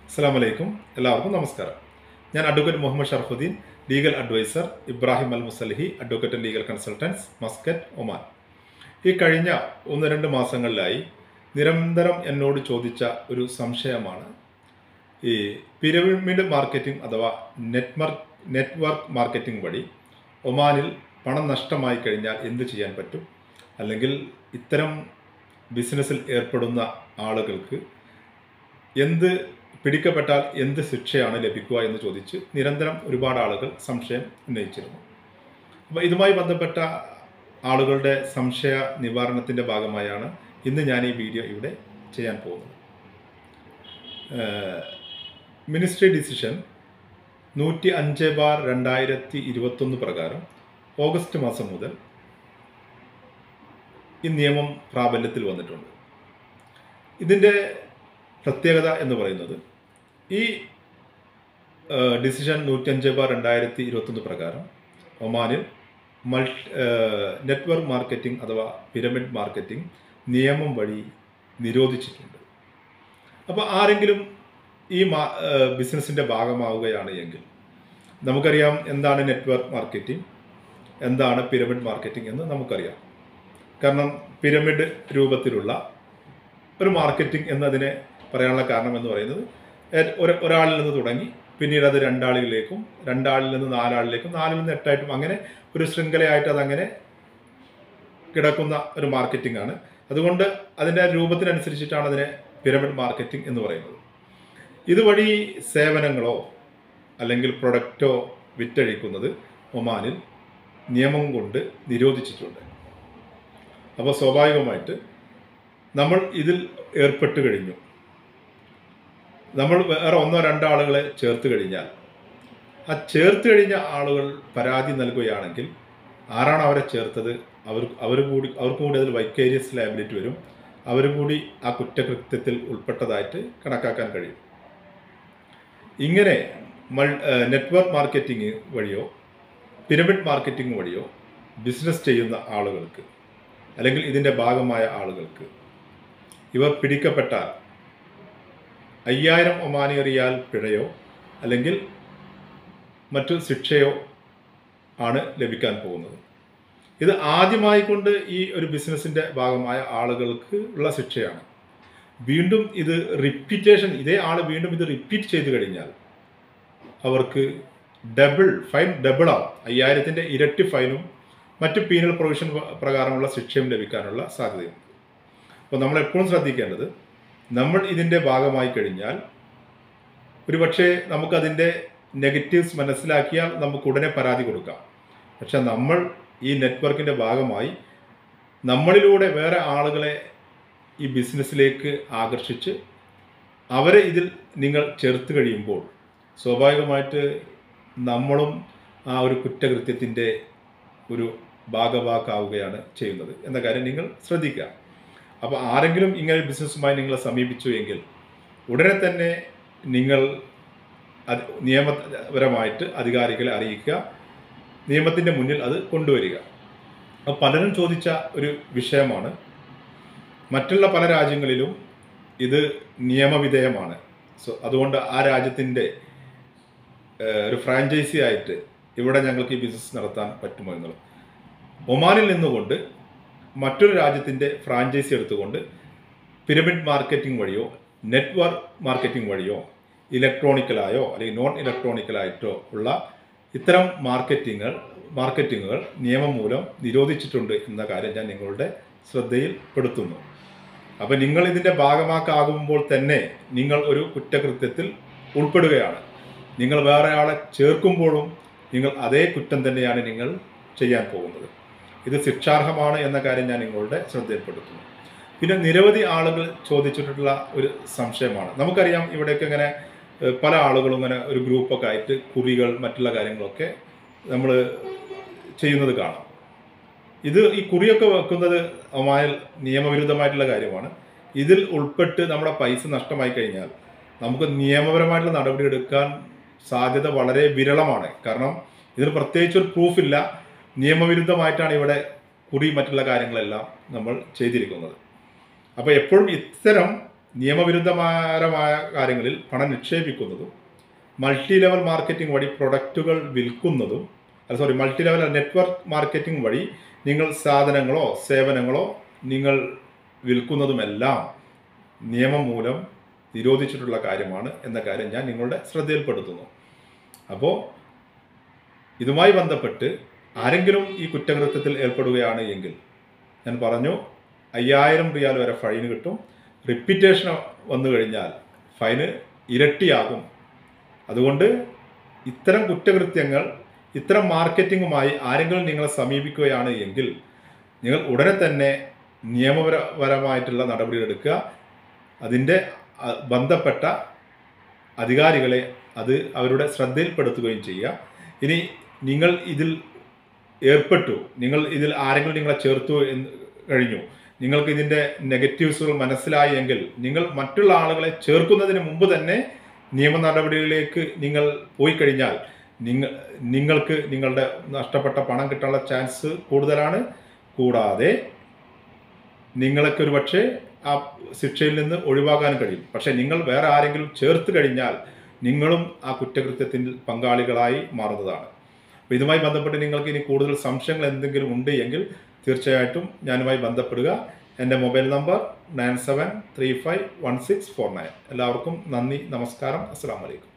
അസ്സലാമു അലൈക്കും. എല്ലാവർക്കും നമസ്കാരം. ഞാൻ advocate Muhammad Sharafuddin, legal adviser, Ibrahim Al Musalihi advocate legal consultants, Muscat, Oman. ഈ കഴിഞ്ഞ 1-2 മാസങ്ങളിലായി നിരന്തരം എന്നോട് ചോദിച്ച ഒരു സംശയമാണ് ഈ പിരമിഡ് മാർക്കറ്റിംഗ് അഥവാ നെറ്റ്വർക്ക് മാർക്കറ്റിംഗ് വഴി ഒമാനിൽ പണം നഷ്ടമായി കഴിഞ്ഞാൽ എന്ത് ചെയ്യാൻ പറ്റും, അല്ലെങ്കിൽ ഇത്തരം ബിസിനസ്സിൽ ഏർപ്പെടുന്ന ആളുകൾക്ക് പിടിക്കപ്പെട്ടാൽ എന്ത് ശിക്ഷയാണ് ലഭിക്കുക എന്ന് ചോദിച്ച് നിരന്തരം ഒരുപാട് ആളുകൾ സംശയം ഉന്നയിച്ചിരുന്നു. അപ്പോൾ ഇതുമായി ബന്ധപ്പെട്ട ആളുകളുടെ സംശയ നിവാരണത്തിൻ്റെ ഭാഗമായാണ് ഇന്ന് ഞാൻ ഈ വീഡിയോ ഇവിടെ ചെയ്യാൻ പോകുന്നത്. മിനിസ്ട്രി ഡിസിഷൻ 105/2021 പ്രകാരം ഓഗസ്റ്റ് മാസം മുതൽ ഈ നിയമം പ്രാബല്യത്തിൽ വന്നിട്ടുണ്ട്. ഇതിൻ്റെ പ്രത്യേകത എന്ന് പറയുന്നത്, ഈ ഡിസിഷൻ 105/2021 പ്രകാരം ഒമാനിൽ നെറ്റ്വർക്ക് മാർക്കറ്റിംഗ് അഥവാ പിരമിഡ് മാർക്കറ്റിംഗ് നിയമം വഴി നിരോധിച്ചിട്ടുണ്ട്. അപ്പോൾ ആരെങ്കിലും ഈ ബിസിനസ്സിൻ്റെ ഭാഗമാവുകയാണ് എങ്കിൽ, നമുക്കറിയാം എന്താണ് നെറ്റ്വർക്ക് മാർക്കറ്റിംഗ്, എന്താണ് പിരമിഡ് മാർക്കറ്റിംഗ് എന്ന് നമുക്കറിയാം. കാരണം പിരമിഡ് രൂപത്തിലുള്ള ഒരു മാർക്കറ്റിംഗ് എന്നതിനെ പറയാനുള്ള കാരണം എന്ന് പറയുന്നത്, ഒരാളിൽ നിന്ന് തുടങ്ങി പിന്നീട് അത് 2 ആളുകളിലേക്കും, 2 ആളിൽ നിന്ന് 4 ആളിലേക്കും, 4 നിന്ന് 8 ആയിട്ടും അങ്ങനെ ഒരു ശൃംഖലയായിട്ട് അതങ്ങനെ കിടക്കുന്ന ഒരു മാർക്കറ്റിംഗ് ആണ്. അതുകൊണ്ട് അതിൻ്റെ രൂപത്തിനനുസരിച്ചിട്ടാണ് അതിനെ പിരമിഡ് മാർക്കറ്റിംഗ് എന്ന് പറയുന്നത്. ഇതുവഴി സേവനങ്ങളോ അല്ലെങ്കിൽ പ്രൊഡക്റ്റോ വിറ്റഴിക്കുന്നത് ഒമാനിൽ നിയമം കൊണ്ട് നിരോധിച്ചിട്ടുണ്ട്. അപ്പോൾ സ്വാഭാവികമായിട്ട് നമ്മൾ ഇതിൽ ഏർപ്പെട്ട് കഴിഞ്ഞു, നമ്മൾ വേറെ 1-2 ആളുകളെ ചേർത്ത് കഴിഞ്ഞാൽ, ആ ചേർത്ത് കഴിഞ്ഞ ആളുകൾ പരാതി നൽകുകയാണെങ്കിൽ ആരാണ് അവരെ ചേർത്തത് അവർക്ക് കൂടി അതിൽ വൈക്കേരിയസ് ലയബിലിറ്റി വരും. അവർ കൂടി ആ കുറ്റകൃത്യത്തിൽ ഉൾപ്പെട്ടതായിട്ട് കണക്കാക്കാൻ കഴിയും. ഇങ്ങനെ നെറ്റ്വർക്ക് മാർക്കറ്റിംഗ് വഴിയോ പിരമിഡ് മാർക്കറ്റിംഗ് വഴിയോ ബിസിനസ് ചെയ്യുന്ന ആളുകൾക്ക്, അല്ലെങ്കിൽ ഇതിൻ്റെ ഭാഗമായ ആളുകൾക്ക്, ഇവർ പിടിക്കപ്പെട്ടാൽ 5000 ഒമാനി റിയാൽ പിഴയോ അല്ലെങ്കിൽ മറ്റു ശിക്ഷയോ ആണ് ലഭിക്കാൻ പോകുന്നത്. ഇത് ആദ്യമായിക്കൊണ്ട് ഈ ഒരു ബിസിനസ്സിൻ്റെ ഭാഗമായ ആളുകൾക്ക് ഉള്ള ശിക്ഷയാണ്. വീണ്ടും ഇത് ഇതേ ആൾ വീണ്ടും ഇത് റിപ്പീറ്റ് ചെയ്ത് കഴിഞ്ഞാൽ അവർക്ക് ഫൈൻ ഡബിൾ ആവും. 5000-ൻ്റെ ഇരട്ടി ഫൈനും മറ്റ് പീനൽ പ്രൊവിഷൻ പ്രകാരമുള്ള ശിക്ഷയും ലഭിക്കാനുള്ള സാധ്യതയുണ്ട്. അപ്പോൾ നമ്മൾ എപ്പോഴും ശ്രദ്ധിക്കേണ്ടത്, നമ്മൾ ഇതിൻ്റെ ഭാഗമായി കഴിഞ്ഞാൽ ഒരുപക്ഷെ നമുക്കതിൻ്റെ നെഗറ്റീവ്സ് മനസ്സിലാക്കിയാൽ നമുക്ക് ഉടനെ പരാതി കൊടുക്കാം. പക്ഷെ നമ്മൾ ഈ നെറ്റ്വർക്കിൻ്റെ ഭാഗമായി നമ്മളിലൂടെ വേറെ ആളുകളെ ഈ ബിസിനസ്സിലേക്ക് ആകർഷിച്ച് അവരെ ഇതിൽ നിങ്ങൾ ചേർത്ത് കഴിയുമ്പോൾ സ്വാഭാവികമായിട്ട് നമ്മളും ആ ഒരു കുറ്റകൃത്യത്തിൻ്റെ ഒരു ഭാഗഭാക്കാവുകയാണ് ചെയ്യുന്നത് എന്ന കാര്യം നിങ്ങൾ ശ്രദ്ധിക്കുക. അപ്പോൾ ആരെങ്കിലും ഇങ്ങനെ ബിസിനസ്സുമായി നിങ്ങളെ സമീപിച്ചു എങ്കിൽ ഉടനെ തന്നെ നിങ്ങൾ നിയമപരമായിട്ട് അധികാരികളെ അറിയിക്കുക, നിയമത്തിൻ്റെ മുന്നിൽ അത് കൊണ്ടുവരിക. അപ്പോൾ പലരും ചോദിച്ച ഒരു വിഷയമാണ്, മറ്റുള്ള പല രാജ്യങ്ങളിലും ഇത് നിയമവിധേയമാണ്. അതുകൊണ്ട് ആ രാജ്യത്തിൻ്റെ ഒരു ഫ്രാഞ്ചൈസി ആയിട്ട് ഇവിടെ ഞങ്ങൾക്ക് ഈ ബിസിനസ് നടത്താൻ പറ്റുമോ എന്നുള്ളത്. ഒമാനിൽ നിന്നുകൊണ്ട് മറ്റൊരു രാജ്യത്തിൻ്റെ ഫ്രാഞ്ചൈസി എടുത്തുകൊണ്ട് പിരമിഡ് മാർക്കറ്റിംഗ് വഴിയോ നെറ്റ്വർക്ക് മാർക്കറ്റിംഗ് വഴിയോ ഇലക്ട്രോണിക്കലായോ അല്ലെങ്കിൽ നോൺ ഇലക്ട്രോണിക്കലായിട്ടോ ഉള്ള ഇത്തരം മാർക്കറ്റിങ്ങുകൾ നിയമം മൂലം നിരോധിച്ചിട്ടുണ്ട് എന്ന കാര്യം ഞാൻ നിങ്ങളുടെ ശ്രദ്ധയിൽപ്പെടുത്തുന്നു. അപ്പോൾ നിങ്ങൾ ഇതിൻ്റെ ഭാഗമാക്കാകുമ്പോൾ തന്നെ നിങ്ങൾ ഒരു കുറ്റകൃത്യത്തിൽ ഉൾപ്പെടുകയാണ്. നിങ്ങൾ വേറെ ആളെ ചേർക്കുമ്പോഴും നിങ്ങൾ അതേ കുറ്റം തന്നെയാണ് നിങ്ങൾ ചെയ്യാൻ പോകുന്നത്. ഇത് ശിക്ഷാർഹമാണ് എന്ന കാര്യം ഞാൻ നിങ്ങളുടെ ശ്രദ്ധയിൽപ്പെടുത്തുന്നു. പിന്നെ നിരവധി ആളുകൾ ചോദിച്ചിട്ടുള്ള ഒരു സംശയമാണ്, നമുക്കറിയാം ഇവിടെയൊക്കെ ഇങ്ങനെ പല ആളുകളും ഇങ്ങനെ ഒരു ഗ്രൂപ്പൊക്കെ ആയിട്ട് കുറികൾ മറ്റുള്ള കാര്യങ്ങളൊക്കെ നമ്മൾ ചെയ്യുന്നത് കാണാം. ഈ കുറിയൊക്കെ വെക്കുന്നത് ഒമാനിൽ നിയമവിരുദ്ധമായിട്ടുള്ള കാര്യമാണ്. ഇതിൽ ഉൾപ്പെട്ട് നമ്മുടെ പൈസ നഷ്ടമായി കഴിഞ്ഞാൽ നമുക്ക് നിയമപരമായിട്ടുള്ള നടപടി എടുക്കാൻ സാധ്യത വളരെ വിരളമാണ്. കാരണം ഇതിന് പ്രത്യേകിച്ചൊരു പ്രൂഫില്ല, നിയമവിരുദ്ധമായിട്ടാണ് ഇവിടെ കുറി മറ്റുള്ള കാര്യങ്ങളെല്ലാം നമ്മൾ ചെയ്തിരിക്കുന്നത്. അപ്പോൾ എപ്പോഴും ഇത്തരം നിയമവിരുദ്ധപരമായ കാര്യങ്ങളിൽ പണം നിക്ഷേപിക്കുന്നതും മൾട്ടി ലെവൽ മാർക്കറ്റിംഗ് വഴി പ്രൊഡക്റ്റുകൾ വിൽക്കുന്നതും മൾട്ടി ലെവൽ നെറ്റ്വർക്ക് മാർക്കറ്റിംഗ് വഴി നിങ്ങൾ സാധനങ്ങളോ സേവനങ്ങളോ നിങ്ങൾ വിൽക്കുന്നതുമെല്ലാം നിയമം മൂലം നിരോധിച്ചിട്ടുള്ള കാര്യമാണ് എന്ന കാര്യം ഞാൻ നിങ്ങളുടെ ശ്രദ്ധയിൽപ്പെടുത്തുന്നു. അപ്പോൾ ഇതുമായി ബന്ധപ്പെട്ട് ആരെങ്കിലും ഈ കുറ്റകൃത്യത്തിൽ ഏർപ്പെടുകയാണ് എങ്കിൽ ഞാൻ പറഞ്ഞു 5000 റിയാൽ വരെ ഫൈന് കിട്ടും. റിപ്പീറ്റേഷൻ വന്നു കഴിഞ്ഞാൽ ഫൈന് ഇരട്ടിയാകും. അതുകൊണ്ട് ഇത്തരം കുറ്റകൃത്യങ്ങൾ, ഇത്തരം മാർക്കറ്റിങ്ങുമായി ആരെങ്കിലും നിങ്ങളെ സമീപിക്കുകയാണ് എങ്കിൽ നിങ്ങൾ ഉടനെ തന്നെ നിയമപരമായിട്ടുള്ള നടപടികളെടുക്കുക. അതിൻ്റെ ബന്ധപ്പെട്ട അധികാരികളെ അവരുടെ ശ്രദ്ധയിൽപ്പെടുത്തുകയും ചെയ്യുക. ഇനി നിങ്ങൾ ഇതിൽ ഏർപ്പെട്ടു, നിങ്ങൾ ഇതിൽ ആരെങ്കിലും നിങ്ങളെ ചേർത്തു കഴിഞ്ഞു, നിങ്ങൾക്ക് ഇതിൻ്റെ നെഗറ്റീവ്സുകൾ മനസ്സിലായി എങ്കിൽ നിങ്ങൾ മറ്റുള്ള ആളുകളെ ചേർക്കുന്നതിന് മുമ്പ് തന്നെ നിയമ നടപടികളിലേക്ക് നിങ്ങൾ പോയി കഴിഞ്ഞാൽ നിങ്ങൾക്ക് നിങ്ങളുടെ നഷ്ടപ്പെട്ട പണം കിട്ടാനുള്ള ചാൻസ് കൂടുതലാണ്. കൂടാതെ നിങ്ങൾക്ക് ഒരു പക്ഷേ ആ ശിക്ഷയിൽ നിന്ന് ഒഴിവാക്കാൻ കഴിയും. പക്ഷേ നിങ്ങൾ വേറെ ആരെങ്കിലും ചേർത്ത് കഴിഞ്ഞാൽ നിങ്ങളും ആ കുറ്റകൃത്യത്തിൽ പങ്കാളികളായി മാറുന്നതാണ്. അപ്പോൾ ഇതുമായി ബന്ധപ്പെട്ട് നിങ്ങൾക്ക് ഇനി കൂടുതൽ സംശയങ്ങൾ എന്തെങ്കിലും ഉണ്ട് എങ്കിൽ തീർച്ചയായിട്ടും ഞാനുമായി ബന്ധപ്പെടുക. എൻ്റെ മൊബൈൽ നമ്പർ 97351649. എല്ലാവർക്കും നന്ദി, നമസ്കാരം, അസ്സലാമു അലൈക്കും.